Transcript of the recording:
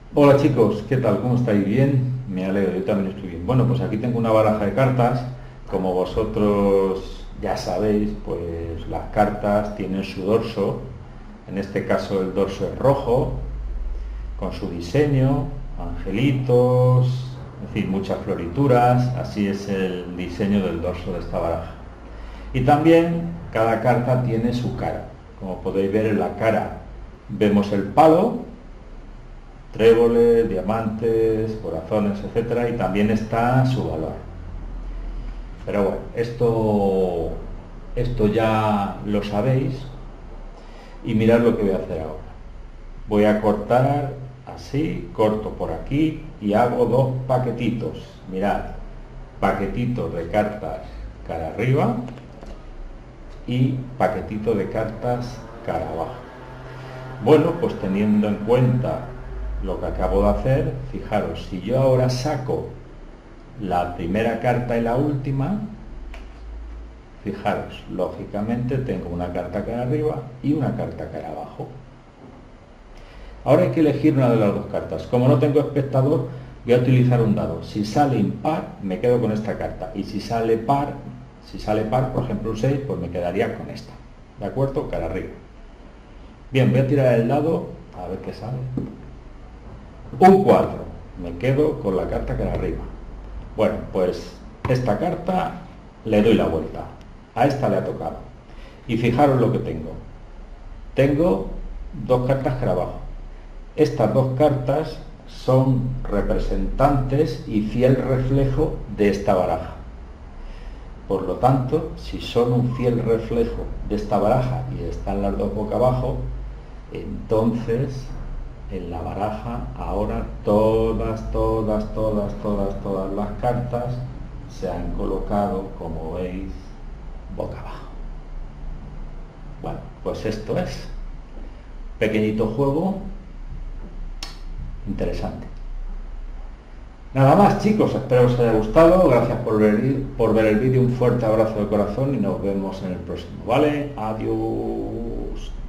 Hola chicos, ¿qué tal? ¿Cómo estáis? ¿Bien? Me alegro, yo también estoy bien. Bueno, pues aquí tengo una baraja de cartas. Como vosotros ya sabéis, pues las cartas tienen su dorso. En este caso el dorso es rojo, con su diseño, angelitos, es decir, muchas florituras. Así es el diseño del dorso de esta baraja. Y también cada carta tiene su cara. Como podéis ver en la cara vemos el palo, tréboles, diamantes, corazones, etcétera, y también está su valor. Pero bueno, esto ya lo sabéis y mirad lo que voy a hacer ahora. Voy a cortar así, corto por aquí y hago dos paquetitos. Mirad, paquetitos de cartas cara arriba y paquetito de cartas cara abajo. Bueno, pues teniendo en cuenta lo que acabo de hacer, fijaros, si yo ahora saco la primera carta y la última, fijaros, lógicamente tengo una carta cara arriba y una carta cara abajo. Ahora hay que elegir una de las dos cartas. Como no tengo espectador, voy a utilizar un dado. Si sale impar, me quedo con esta carta. Y si sale par, por ejemplo un 6, pues me quedaría con esta. ¿De acuerdo? Cara arriba. Bien, voy a tirar el dado, a ver qué sale. Un 4, me quedo con la carta cara arriba. Bueno, pues esta carta le doy la vuelta. A esta le ha tocado. Y fijaros lo que tengo. Tengo dos cartas cara abajo. Estas dos cartas son representantes y fiel reflejo de esta baraja. Por lo tanto, si son un fiel reflejo de esta baraja y están las dos boca abajo, entonces en la baraja ahora todas las cartas se han colocado, como veis, boca abajo. Bueno, pues esto es pequeñito juego interesante. Nada más chicos, espero os haya gustado, gracias por ver el vídeo, un fuerte abrazo de corazón y nos vemos en el próximo, ¿vale? Adiós.